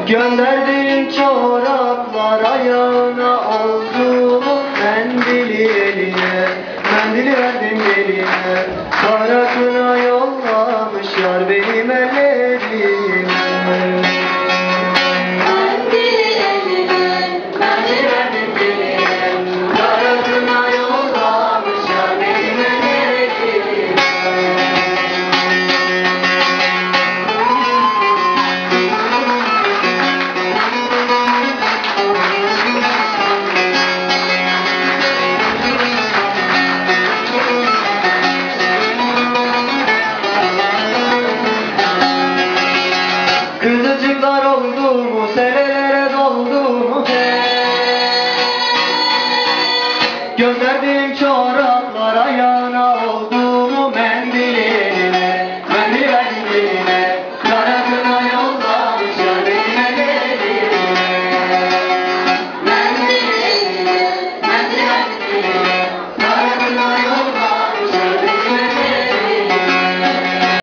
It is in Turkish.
Gönderdiğim çoraplar ayağına oldu mu? Mendili eline, mendili verdim eline. Kara kına yollamış yar benim ellerime. Mendili eline, mendili verdim eline. Kara kına yollamış yar benim ellerime. Kızılcıklar oldu mu seneler?